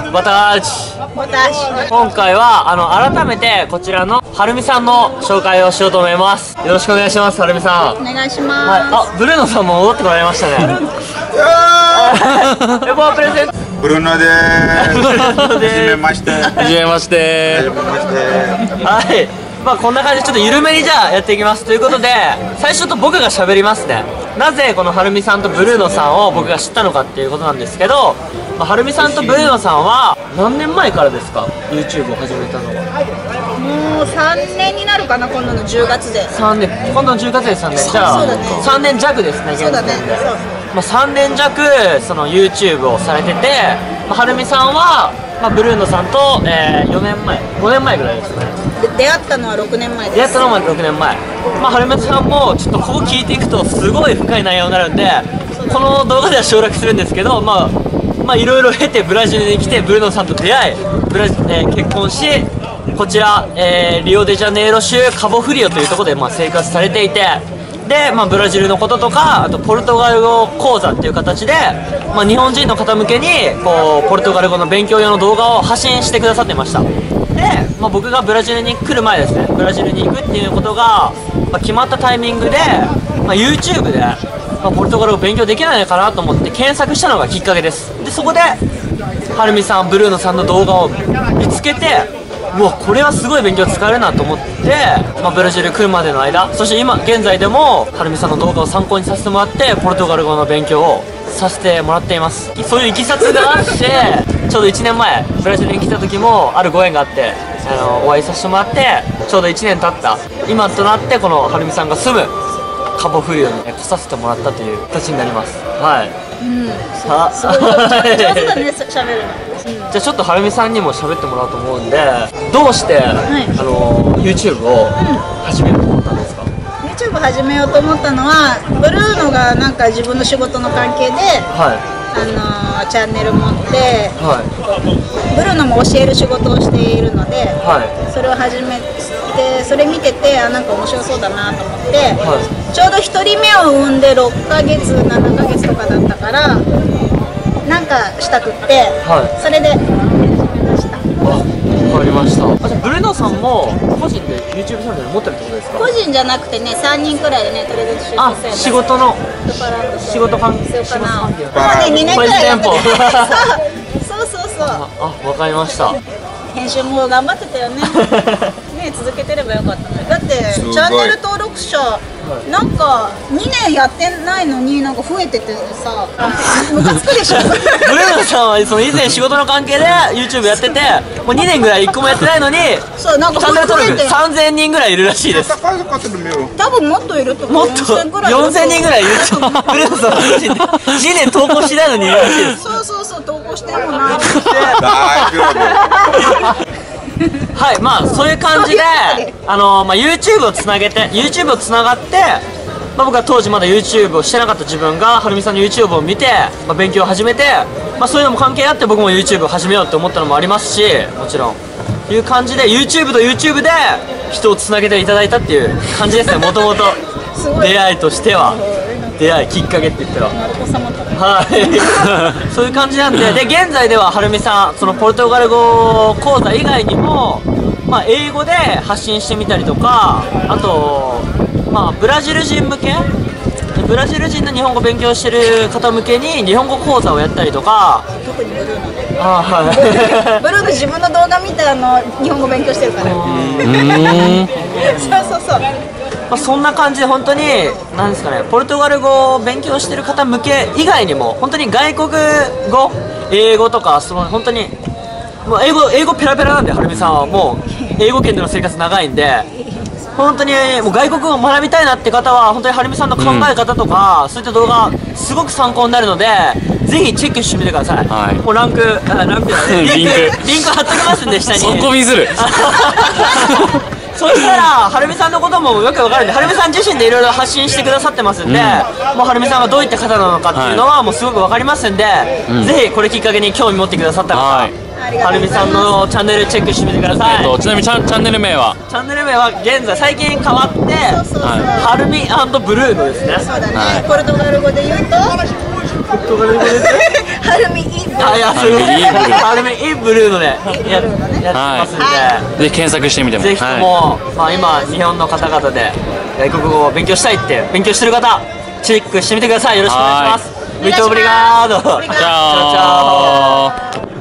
バターチ。今回は改めてこちらのはるみさんの紹介をしようと思います。よろしくお願いします。はるみさん。 お願いします。 はい、あ、ブルーノさんも戻ってこられましたね。レポープレゼント。 ブルーノでーす。はじめまして。 はじめまして。はい。まあこんな感じでちょっと緩めにじゃあやっていきますということで、最初ちょっと僕が喋りますね。なぜこのはるみさんとブルーノさんを僕が知ったのかっていうことなんですけど、はるみさんとブルーノさんは何年前からですか YouTube を始めたのは。 もう3年になるかな、今度の10月で。 3年、今度の10月で3年。じゃあ、3年弱ですね、現在で。まあ3年弱その YouTube をされてて、はるみさんはブルーノさんと、4年前、5年前ぐらいですね。 出会ったのは6年前です。 出会ったのは6年前。はるみさんもちょっとここ聞いていくとすごい深い内容になるんで、この動画では省略するんですけど、いろいろ経てブラジルに来てブルーノさんと出会い、結婚し、こちら、リオデジャネイロ州カボフリオというところで生活されていて、で、ブラジルのこととか、あとポルトガル語講座っていう形で、日本人の方向けにこうポルトガル語の勉強用の動画を発信してくださってました。で、僕がブラジルに来る前ですね、ブラジルに行くっていうことが、決まったタイミングで、YouTube で、ポルトガル語勉強できないのかなと思って検索したのがきっかけです。で、そこではるみさん、ブルーノさんの動画を見つけて、うわ、これはすごい勉強使えるなと思って、ブラジル来るまでの間、そして今現在でもはるみさんの動画を参考にさせてもらってポルトガル語の勉強をさせてもらっています。そういういきさつがあって、ちょうど1年前ブラジルに来た時もあるご縁があってお会いさせてもらって、ちょうど1年経った今となってこのはるみさんが住むカボフリオに来させてもらったという形になります。はい。 すごい上手だね、喋るの。 じゃあちょっとはるみさんにも喋ってもらおうと思うんで、どうして、YouTube を始めようと思ったんですか？ YouTube 始めようと思ったのは、ブルーノがなんか自分の仕事の関係で、チャンネル持って、ブルーノも教える仕事をしているので、それを始めて、それ見てて、なんか面白そうだなと思って、ちょうど1人目を産んで6ヶ月、7ヶ月とかだったから、なんかしたくって、それで始めました。 わかりました。じゃあブルーノさんも個人で YouTube チャンネル持ってるってことですか？ 個人じゃなくてね、3人くらいでね、とりあえず出店仕事の仕事関係かな。もうね、2年くらいやっててそう。 わかりました。 編集も頑張ってたよね。ね、続けてればよかったね。だってチャンネル登録者なんか2年やってないのになんか増えててさ、ムカつくでしょ。 ブルーノさんはその以前仕事の関係で YouTube やってて、もう2年ぐらい1個もやってないのに、 そう、なんかチャンネル登録3000人ぐらいいるらしいです。 多分もっといると思う。 もっと4000人ぐらいいると。ブルーノさん2年投稿してないのにいるらしいです。 そう、投稿してもな。 はい、そういう感じでYouTube をつながって、僕は当時まだ YouTube をしてなかった自分がはるみさんの YouTube を見て、勉強を始めて、そういうのも関係あって僕も YouTube を始めようって思ったのもありますし、もちろんという感じで YouTube と YouTube で人をつなげていただいたっていう感じですね。もともと出会いとしては、きっかけって言ったらそういう感じなんで、現在でははるみさん、そのポルトガル語講座以外にも、英語で発信してみたりとか、あと、ブラジル人向け、ブラジル人の日本語勉強してる方向けに日本語講座をやったりとか。 特にブルーノね。ブルーノ自分の動画見て日本語勉強してるから。そう。 そんな感じで本当に何ですかね、ポルトガル語を勉強してる方向け以外にも本当に外国語、英語とか本当にもう英語ペラペラなんで、はるみさんはもう英語圏での生活長いんで、本当にもう外国語を学びたいなって方は本当にはるみさんの考え方とか、そういった動画すごく参考になるので、ぜひチェックしてみてください。もうリンク貼っときますんで、下に。 そこ見ずる。 そしたらはるみさんのこともよくわかるんで、はるみさん自身でいろいろ発信してくださってますんで、もうはるみさんがどういった方なのかっていうのはもうすごくわかりますんで、ぜひこれきっかけに興味持ってくださった方、はるみさんのチャンネルチェックしてみてください。 ちなみにチャンネル名は現在最近変わって、はるみ&ブルーノですね。 そうだね。ポルトガル語で言うとハルミインブルー。 あ、いや、すごい。ハルミインブルーのね、やってますんで。 で検索してみてもぜひとも、まあ今日本の方々で外国語を勉強したいって勉強してる方チェックしてみてください。よろしくお願いします。Muito obrigado。 チャオ。